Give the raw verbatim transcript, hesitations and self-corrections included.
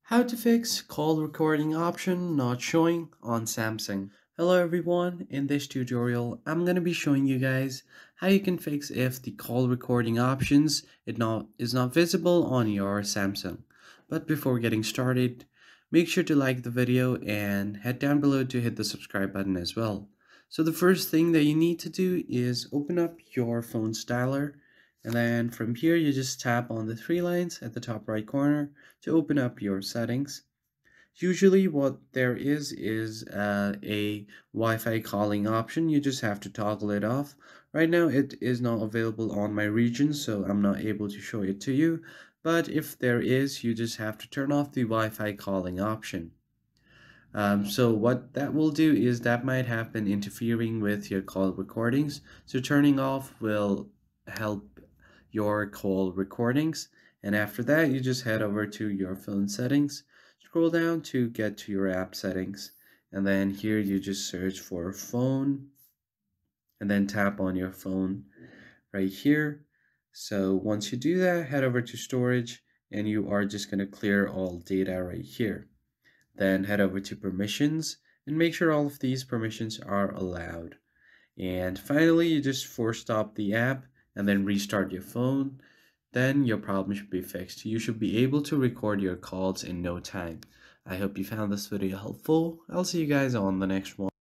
How to fix call recording option not showing on Samsung. Hello everyone, in this tutorial I'm going to be showing you guys how you can fix if the call recording options it not, is not visible on your Samsung. But before getting started, make sure to like the video and head down below to hit the subscribe button as well. So the first thing that you need to do is open up your phone styler, and then from here you just tap on the three lines at the top right corner to open up your settings. Usually what there is is uh, a Wi-Fi calling option. You just have to toggle it off. Right now it is not available on my region, so I'm not able to show it to you. But if there is, you just have to turn off the Wi-Fi calling option. Um, so what that will do is that might have been interfering with your call recordings. So turning off will help your call recordings. And after that, you just head over to your phone settings, scroll down to get to your app settings. And then here you just search for phone and then tap on your phone right here. So once you do that, head over to storage and you are just going to clear all data right here. Then head over to permissions and make sure all of these permissions are allowed. And finally, you just force stop the app and then restart your phone. Then your problem should be fixed. You should be able to record your calls in no time. I hope you found this video helpful. I'll see you guys on the next one.